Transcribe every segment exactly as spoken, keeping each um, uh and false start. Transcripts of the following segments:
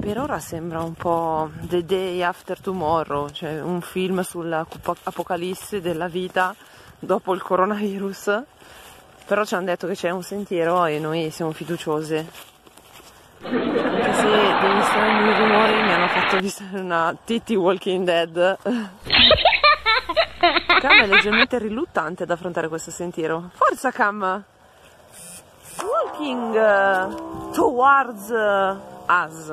Per ora sembra un po' The Day After Tomorrow, cioè un film sull'apocalisse della vita dopo il coronavirus, però ci hanno detto che c'è un sentiero e noi siamo fiduciose. Anche se degli strani rumori mi hanno fatto visitare una Titty Walking Dead. Cam è leggermente riluttante ad affrontare questo sentiero. Forza Cam! Walking towards us.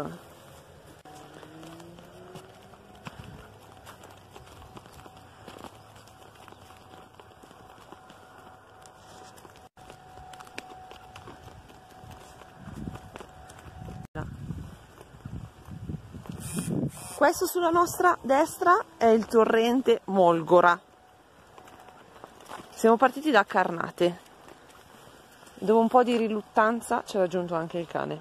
Questo sulla nostra destra è il torrente Molgora. Siamo partiti da Carnate. Dopo un po' di riluttanza ci ha raggiunto anche il cane.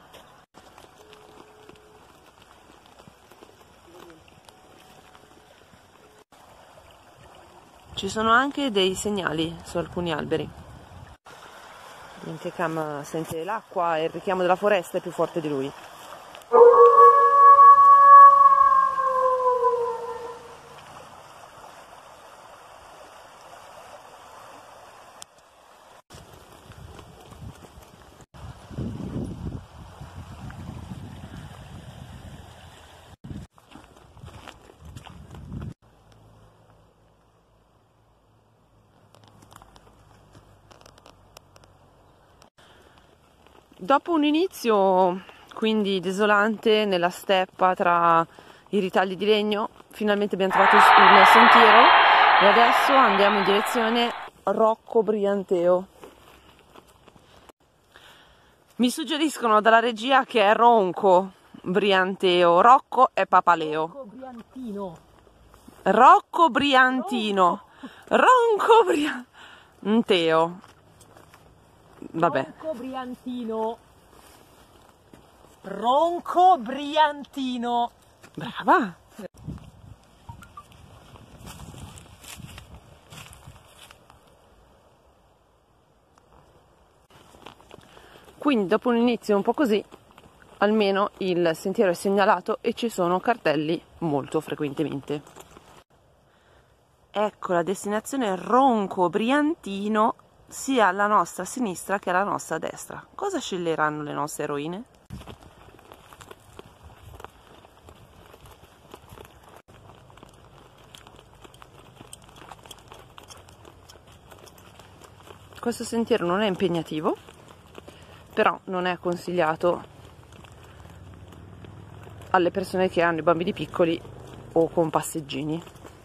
Ci sono anche dei segnali su alcuni alberi. Mentre Cam sente l'acqua e il richiamo della foresta è più forte di lui. Dopo un inizio quindi desolante nella steppa tra i ritagli di legno, finalmente abbiamo trovato il sentiero e adesso andiamo in direzione Rocco Brianteo. Mi suggeriscono dalla regia che è Ronco Brianteo, Rocco è Papaleo. Rocco Briantino. Rocco Briantino. Ronco Brianteo. Vabbè. Ronco Briantino. Ronco Briantino. Brava. Quindi dopo un inizio un po' così, almeno il sentiero è segnalato e ci sono cartelli molto frequentemente. Ecco la destinazione Ronco Briantino, sia alla nostra sinistra che alla nostra destra. Cosa sceglieranno le nostre eroine? Questo sentiero non è impegnativo, però non è consigliato alle persone che hanno i bambini piccoli o con passeggini.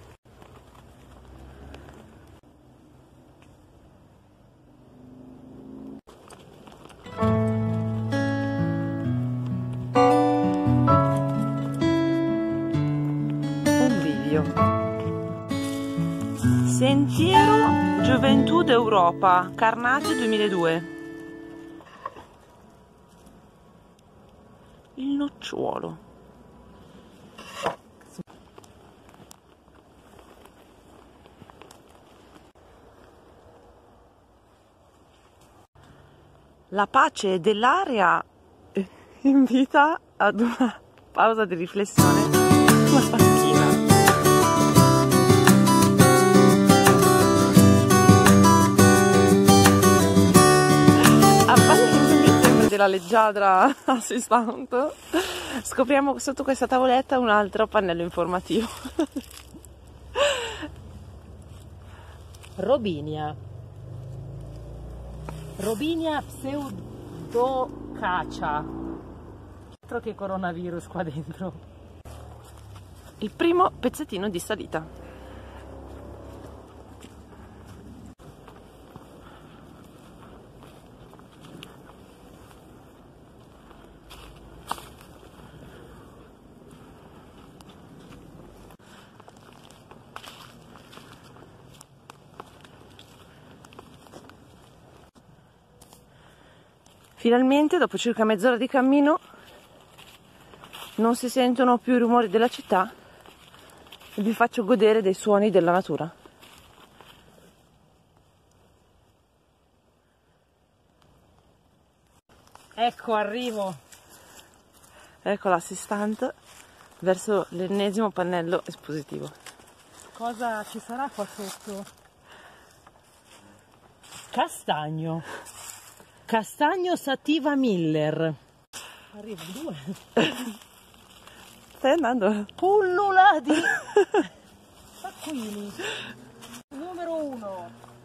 Sentiero Gioventù d'Europa, Carnate duemiladue. Il nocciuolo. La pace dell'aria invita ad una pausa di riflessione sulla panchina. La leggiadra assistante, scopriamo sotto questa tavoletta un altro pannello informativo. Robinia. Robinia pseudocacia. Altro che coronavirus qua dentro. Il primo pezzettino di salita. Finalmente, dopo circa mezz'ora di cammino, non si sentono più i rumori della città e vi faccio godere dei suoni della natura. Ecco, arrivo. Ecco l'assistant verso l'ennesimo pannello espositivo. Cosa ci sarà qua sotto? Castagno. Castagno Sativa Miller. Arriva due. Stai andando? Pullula di taccuini. Numero uno.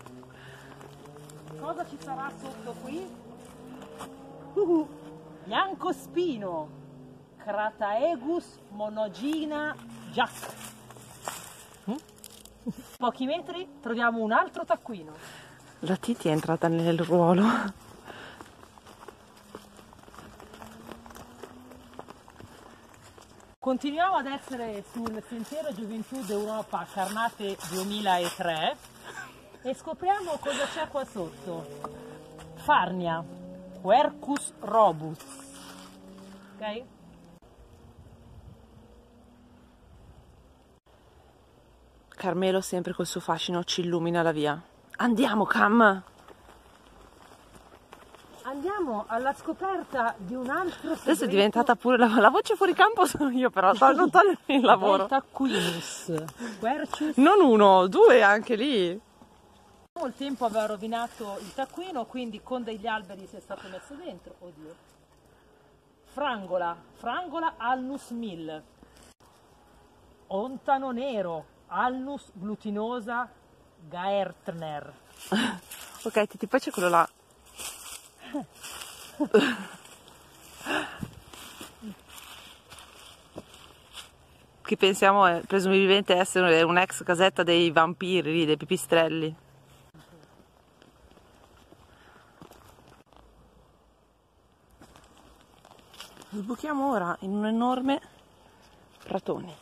Cosa ci sarà sotto qui? Uh-huh. Biancospino. Crataegus monogina Jack. Mm? Pochi metri troviamo un altro taccuino. La Titi è entrata nel ruolo. Continuiamo ad essere sul sentiero Gioventù d'Europa Carnate duemilatré e scopriamo cosa c'è qua sotto. Farnia, Quercus robus. Ok? Carmelo sempre col suo fascino ci illumina la via. Andiamo, Cam! Andiamo alla scoperta di un altro segreto. Adesso è diventata pure la, la voce fuori campo sono io, però non togliermi il lavoro. Tacquinus, Quercus. Non uno, due anche lì. Il tempo aveva rovinato il taccuino, quindi con degli alberi si è stato messo dentro. Oddio. Frangola, Frangola Alnus mil. Ontano nero, Alnus glutinosa Gaertner. Ok, Titi, poi c'è quello là. Che pensiamo è presumibilmente essere un'ex casetta dei vampiri, dei pipistrelli. Sbuchiamo ora in un enorme pratone.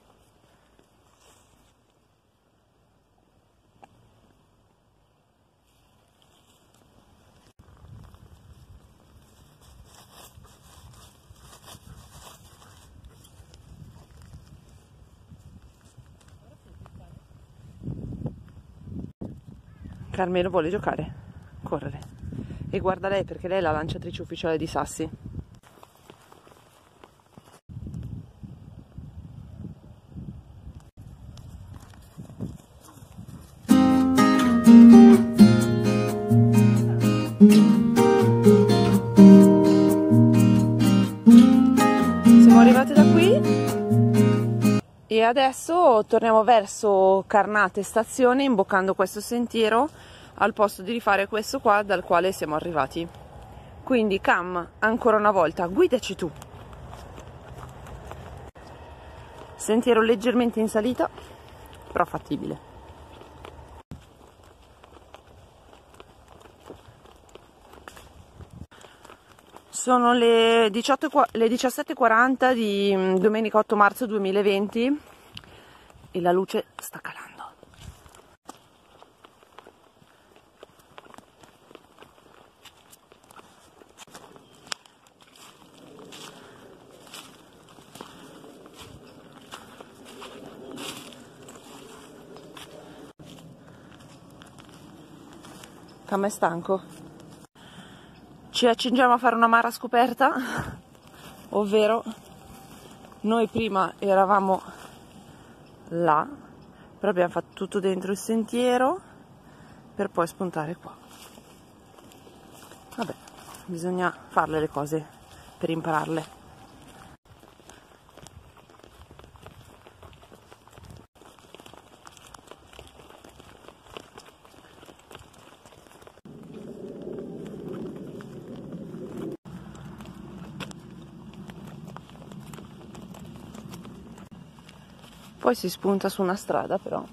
Carmelo vuole giocare, correre. E guarda lei perché lei è la lanciatrice ufficiale di sassi. Siamo arrivati da qui. E adesso torniamo verso Carnate stazione imboccando questo sentiero al posto di rifare questo qua dal quale siamo arrivati. Quindi Cam, ancora una volta, guidaci tu. Sentiero leggermente in salita, però fattibile. Sono le, diciotto, le diciassette e quaranta di domenica otto marzo duemilaventi e la luce sta calando. Cam è stanco? Ci accingiamo a fare una mara scoperta, ovvero noi prima eravamo là, però abbiamo fatto tutto dentro il sentiero per poi spuntare qua. Vabbè, bisogna farle le cose per impararle. Poi si spunta su una strada però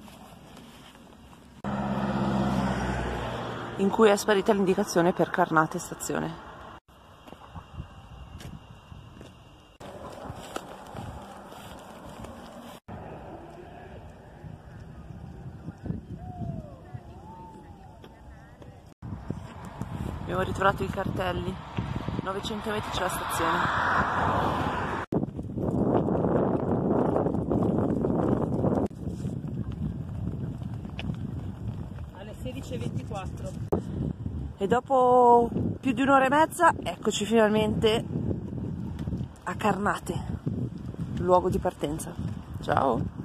in cui è sparita l'indicazione per Carnate stazione. Abbiamo ritrovato i cartelli, novecento metri c'è la stazione. sedici e ventiquattro. E dopo più di un'ora e mezza eccoci finalmente a Carnate, luogo di partenza. Ciao!